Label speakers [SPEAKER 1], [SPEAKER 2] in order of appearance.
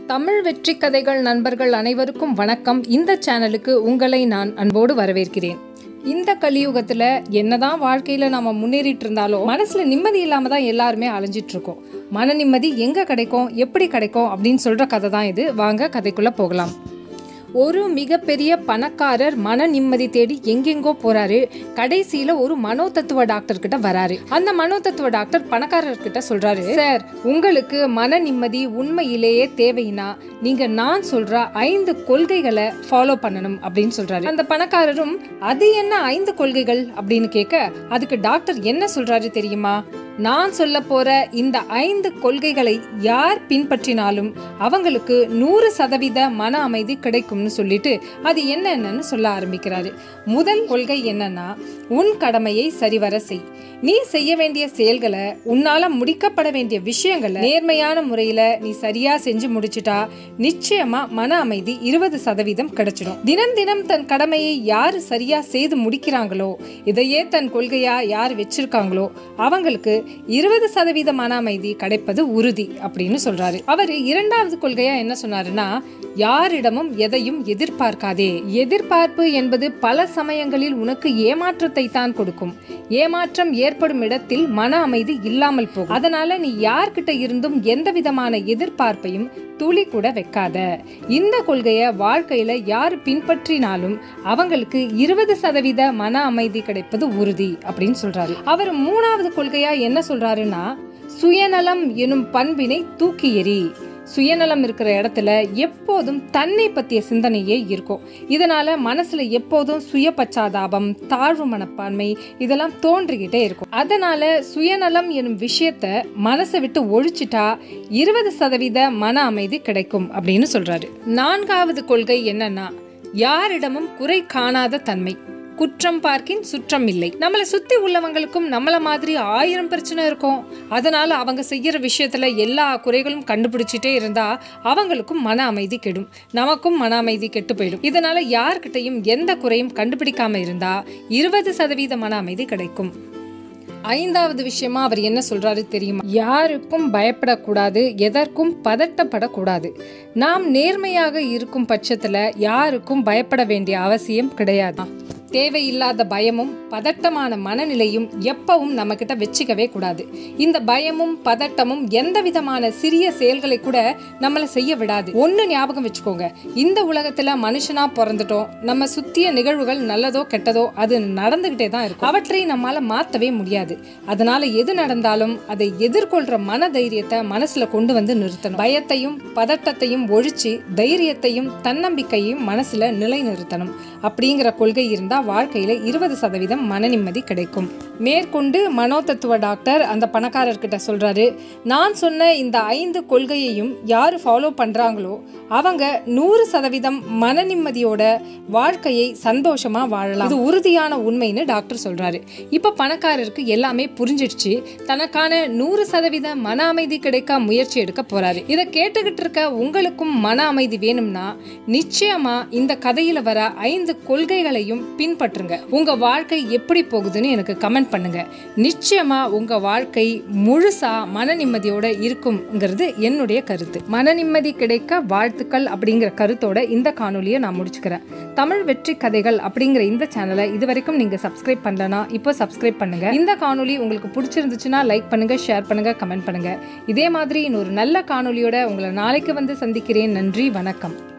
[SPEAKER 1] தமிழ் வெற்றி கதைகள் நண்பர்கள் அனைவருக்கும் வணக்கம். இந்த சேனலுக்கு உங்களை நான் அன்போடு வரவேற்கிறேன். இந்த கலியுகத்துல என்னதான் வாழ்க்கையில நாம முன்னேறிட்டு இருந்தாலும் மனசுல நிம்மதி இல்லாம தான் எல்லாருமே அலைஞ்சிட்டு இருக்கோம். மன நிம்மதி எங்க கிடைக்கும், எப்படி கிடைக்கும் அப்படின்னு சொல்ற கதை தான் இது. வாங்க கதைக்குள்ள போகலாம். ஒரு மிகப்பெரிய பணக்காரர் மன நிம்மதி தேடி எங்கெங்கோ போறாரு. கடைசியில ஒரு மனோதத்துவ டாக்டர் கிட்ட வராரு. அந்த மனோதத்துவ டாக்டர் பணக்காரர் கிட்ட சொல்றாரு, சார், உங்களுக்கு மன நிம்மதி உண்மையிலேயே தேவைன்னா நீங்க நான் சொல்ற 5 கொள்கைகளை ஃபாலோ பண்ணணும் அப்படின்னு சொல்றாரு. அந்த பணக்காரரும் அது என்ன 5 கொள்கைகள் அப்படின்னு கேட்க, அதுக்கு டாக்டர் என்ன சொல்றாரு தெரியுமா? நான் சொல்ல போற இந்த 5 கொள்கைகளை யார் பின்பற்றினாலும் அவங்களுக்கு 100% மன அமைதி கிடைக்கும்னு சொல்லிட்டு அது என்னன்னு சொல்ல ஆரம்பிக்கிறாரு. முதல் கொள்கை என்னன்னா, உன் கடமையை சரிவர செய். நீ செய்ய வேண்டிய செயல்களை, உன்னால முடிக்கப்பட வேண்டிய விஷயங்களை நேர்மையான முறையில நீ சரியா செஞ்சு முடிச்சுட்டா நிச்சயமா மன அமைதி 20% கிடைச்சிடும். தினம் தினம் தன் கடமையை யாரு சரியா செய்து முடிக்கிறாங்களோ, இதையே தன் கொள்கையா யார் வச்சிருக்காங்களோ அவங்களுக்கு 20% மன அமைதி கிடைப்பது உறுதி அப்படின்னு சொல்றாரு. அவரு இரண்டாவது கொள்கையா என்ன சொன்னாருன்னா, யாரிடமும் எதையும் எதிர்பார்க்காதே. எதிர்பார்ப்பு என்பது பல சமயங்களில் உனக்கு ஏமாற்றத்தை தான் கொடுக்கும். ஏமாற்றம் ஏற்படும் இடத்தில் மன அமைதி இல்லாமல் போகும். அதனால நீ யார்கிட்ட இருந்தும் எந்த விதமான எதிர்பார்ப்பையும் துளி கூட வைக்காத. இந்த கொள்கைய வாழ்க்கையில யார் பின்பற்றினாலும் அவங்களுக்கு 20% மன அமைதி கிடைப்பது உறுதி அப்படின்னு சொல்றாரு. அவர் மூணாவது கொள்கையா என்ன சொல்றாருன்னா, சுயநலம் எனும் பண்பினை தூக்கி எறி. சுயநலம் இருக்கிற இடத்துல எப்போதும் தன்னை பற்றிய சிந்தனையே இருக்கும். இதனால மனசுல எப்போதும் சுய பச்சாதாபம், தாழ்வு மனப்பான்மை இதெல்லாம் தோன்றிக்கிட்டே இருக்கும். அதனால சுயநலம் எனும் விஷயத்த மனசை விட்டு ஒழிச்சிட்டா 20% மன அமைதி கிடைக்கும் அப்படின்னு சொல்றாரு. நான்காவது கொள்கை என்னன்னா, யாரிடமும் குறை காணாத தன்மை. குற்றம் பார்க்கின் சுற்றம் இல்லை. நம்மளை சுத்தி உள்ளவங்களுக்கும் நம்மள மாதிரி 1000 பிரச்சனை இருக்கும். அதனால அவங்க செய்யற விஷயத்துல எல்லா குறைகளும் கண்டுபிடிச்சிட்டே இருந்தா அவங்களுக்கும் மன அமைதி கெடும், நமக்கும் மன அமைதி கெட்டு போயிடும். இதனால யார்கிட்டையும் எந்த குறையும் கண்டுபிடிக்காம இருந்தா 20% மன அமைதி கிடைக்கும். ஐந்தாவது விஷயமா அவர் என்ன சொல்றாரு தெரியுமா? யாருக்கும் பயப்படக்கூடாது, எதற்கும் பதட்டப்படக்கூடாது. நாம் நேர்மையாக இருக்கும் பட்சத்துல யாருக்கும் பயப்பட வேண்டிய அவசியம் கிடையாது. தேவையில்லாத பயமும் பதட்டமான மனநிலையும் எப்பவும் நம்ம கிட்ட வச்சுக்கவே கூடாது. இந்த பயமும் பதட்டமும் எந்த விதமான சிறிய செயல்களை கூட நம்மளை செய்ய விடாது. ஒண்ணு ஞாபகம் வச்சுக்கோங்க, இந்த உலகத்துல மனுஷனா பிறந்துட்டோம். நம்ம சுத்திய நிகழ்வுகள் நல்லதோ கெட்டதோ அது நடந்துகிட்டே தான் இருக்கும். அவற்றை நம்மால மாத்தவே முடியாது. அதனால எது நடந்தாலும் அதை எதிர்கொள்ற மன தைரியத்தை மனசுல கொண்டு வந்து நிறுத்தணும். பயத்தையும் பதட்டத்தையும் ஒழிச்சு தைரியத்தையும் தன்னம்பிக்கையும் மனசுல நிலை நிறுத்தணும். அப்படிங்கிற கொள்கை இருந்தா வாழ்க்கையில 20% மன நிம்மதி கிடைக்கும். மேற்கொண்டு மனோதத்துவ டாக்டர் அந்த பணக்காரர்கிட்ட சொல்றாரு, நான் சொன்ன இந்த 5 கொள்கையையும் யாரு ஃபாலோ பண்றாங்களோ அவங்க 100% மன நிம்மதியோட வாழ்க்கையை சந்தோஷமா வாழலாம். இது உறுதியான உண்மைன்னு டாக்டர் சொல்றாரு. இப்ப பணக்காரருக்கு எல்லாமே புரிஞ்சிடுச்சு. தனக்கான 100% மன அமைதி கிடைக்க முயற்சி எடுக்க போறாரு. இதை கேட்டுக்கிட்டு இருக்க உங்களுக்கும் மன அமைதி வேணும்னா நிச்சயமா இந்த கதையில வர 5 கொள்கைகளையும் பின்பற்றுங்க. உங்க வாழ்க்கை எப்படி போகுதுன்னு எனக்கு கமெண்ட் பண்ணுங்க. நிச்சயமா உங்க வாழ்க்கை முழுசா மன நிம்மதியோட இருக்கும்ங்கிறது என்னுடைய கருத்து. மன நிம்மதி கிடைக்க வாழ்த்துக்கள் அப்படிங்கிற கருத்தோட இந்த காணொலியை நான் முடிச்சுக்கிறேன். தமிழ் வெற்றி கதைகள் அப்படிங்கிற இந்த சேனலை இதுவரைக்கும் நீங்க சப்ஸ்கிரைப் பண்ணலனா இப்போ சப்ஸ்கிரைப் பண்ணுங்க. இந்த காணொலி உங்களுக்கு பிடிச்சிருந்துச்சுன்னா லைக் பண்ணுங்க, ஷேர் பண்ணுங்க, கமெண்ட் பண்ணுங்க. இதே மாதிரி இன்னொரு நல்ல காணொலியோட உங்களை நாளைக்கு வந்து சந்திக்கிறேன். நன்றி, வணக்கம்.